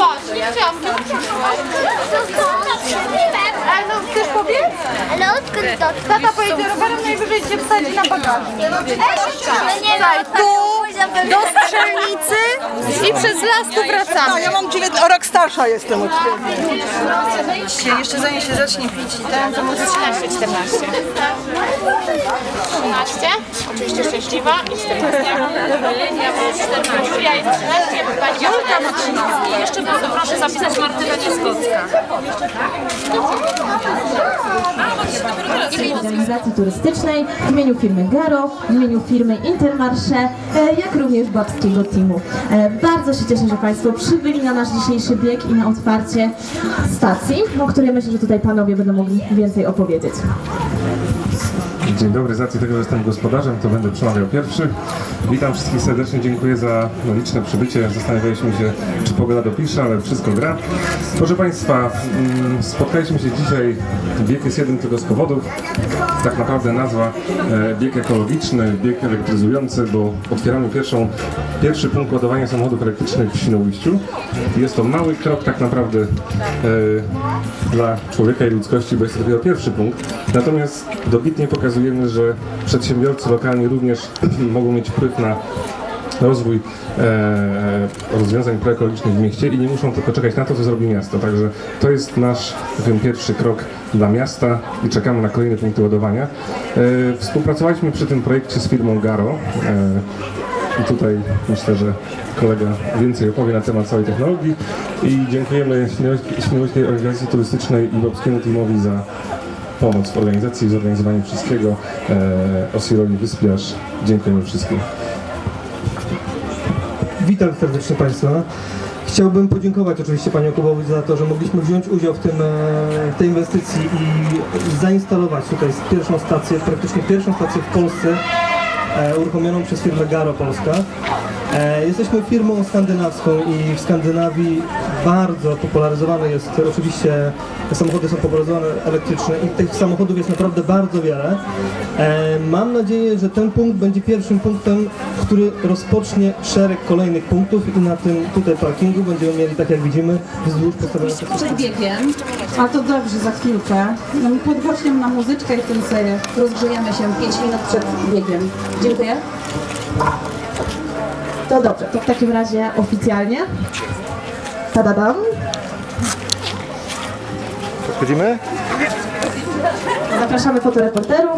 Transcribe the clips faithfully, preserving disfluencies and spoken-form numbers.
właśnie, nie chciałam Ale no, chcesz pobiec? Ale odkąd to? Tata pojedzie rowerem, najwyżej cię wsadzi na bagażnik. Daj, Tu, do strzelnicy i przez las tu wracamy. No, ja mam dziewięć, o rok starsza jestem od ciebie. Jeszcze zanim się zacznie pić i ten, to może trzynaście, czternaście. trzynaście, oczywiście szczęśliwa i czternaście. Ja jest trzynaście, bo pani Julka ma trzynaście. I jeszcze proszę zapisać Martyna Nieskocka. Organizacji turystycznej, w imieniu firmy Garo, w imieniu firmy Intermarché, jak również babskiego teamu. Bardzo się cieszę, że Państwo przybyli na nasz dzisiejszy bieg i na otwarcie stacji, o której myślę, że tutaj Panowie będą mogli więcej opowiedzieć. Dzień dobry, z racji tego, że jestem gospodarzem, to będę przemawiał pierwszy. Witam wszystkich serdecznie, dziękuję za no, liczne przybycie. Zastanawialiśmy się, czy pogoda dopisze, ale wszystko gra. Proszę Państwa, spotkaliśmy się dzisiaj, bieg jest jednym tylko z powodów. Tak naprawdę nazwa e, bieg ekologiczny, bieg elektryzujący, bo otwieramy pierwszą, pierwszy punkt ładowania samochodów elektrycznych w Świnoujściu. Jest to mały krok tak naprawdę e, dla człowieka i ludzkości, bo jest to dopiero pierwszy punkt. Natomiast dobitnie pokazujemy, że przedsiębiorcy lokalni również mogą mieć wpływ na rozwój e, rozwiązań proekologicznych w mieście i nie muszą tylko czekać na to, co zrobi miasto. Także to jest nasz ten pierwszy krok dla miasta i czekamy na kolejne punkty ładowania. E, współpracowaliśmy przy tym projekcie z firmą Garo. E, I tutaj myślę, że kolega więcej opowie na temat całej technologii i dziękujemy Świnoujskiej Organizacji Turystycznej i babskiemu teamowi za pomoc w organizacji i zorganizowaniu wszystkiego. E, Osirowi Wyspiarz. Dziękujemy wszystkim. Witam serdecznie Państwa. Chciałbym podziękować oczywiście Panu Jakubowi za to, że mogliśmy wziąć udział w tym, w tej inwestycji i zainstalować tutaj pierwszą stację, praktycznie pierwszą stację w Polsce e, uruchomioną przez firmę Garo Polska. E, jesteśmy firmą skandynawską i w Skandynawii bardzo popularyzowane jest, oczywiście samochody są popularyzowane elektryczne i tych samochodów jest naprawdę bardzo wiele. E, mam nadzieję, że ten punkt będzie pierwszym punktem, który rozpocznie szereg kolejnych punktów i na tym tutaj parkingu będziemy mieli, tak jak widzimy, wzdłuż postawionych. Przed biegiem, a to dobrze, za chwilkę, podgłośniam na muzyczkę i wtedy sobie rozgrzejemy się pięć minut przed biegiem. Dziękuję. To dobrze, to w takim razie oficjalnie. Tadadam. Podchodzimy? Zapraszamy fotoreporterów.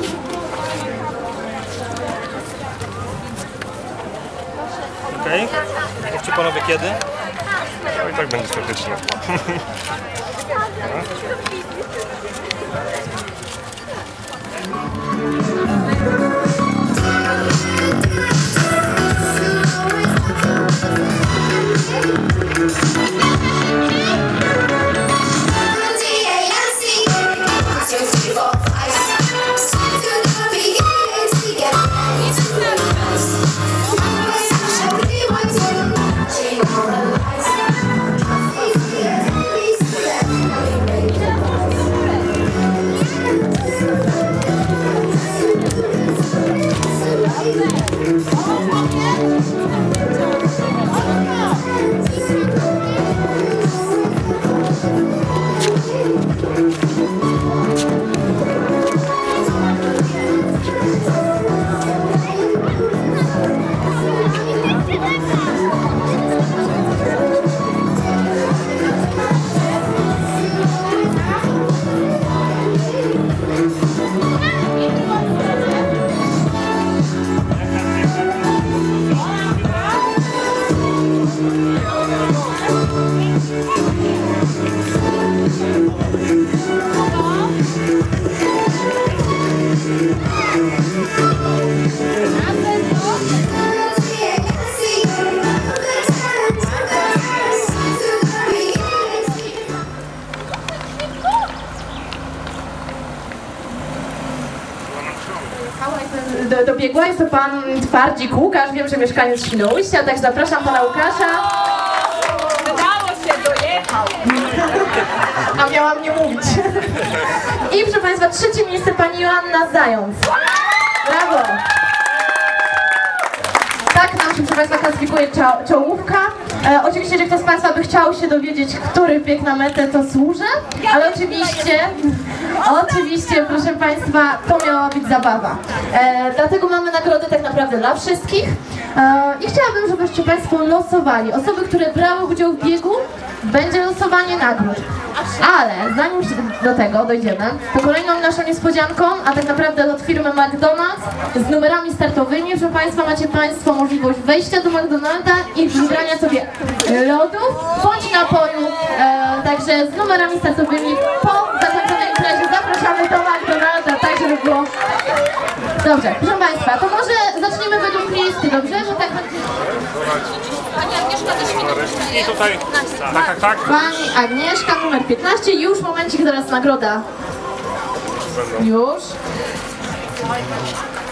Okej, okay. Mówcie Panowie kiedy? No i tak będzie faktycznie. Do, dobiegła jest to pan Twardzik Łukasz, wiem, że mieszkaniec Świnoujścia, tak zapraszam pana Łukasza. Udało się, dojechał. A miałam nie mówić. I proszę Państwa, trzecie miejsce pani Joanna Zając. Brawo! Tak nam się, proszę Państwa, klasyfikuje czo czołówka. E, oczywiście, że ktoś z Państwa by chciał się dowiedzieć, który bieg na metę to służy, ale oczywiście, oczywiście, proszę Państwa, to miała być zabawa. E, dlatego mamy nagrody tak naprawdę dla wszystkich e, i chciałabym, żebyście Państwo losowali. Osoby, które brały udział w biegu, będzie losowanie nagród. Ale zanim do tego dojdziemy, to kolejną naszą niespodzianką, a tak naprawdę od firmy McDonald's z numerami startowymi, proszę Państwa, macie Państwo możliwość wejścia do McDonalda i wybrania sobie lodów bądź napoju. E, także z numerami startowymi po zakończonej imprezie zapraszamy do McDonalda, tak żeby było... Dobrze, proszę Państwa, to może zaczniemy według listy, dobrze? Że tak będzie... I tutaj, tak, tak, tak. Pani Agnieszka, numer piętnaście, już momencik, zaraz nagroda. Już.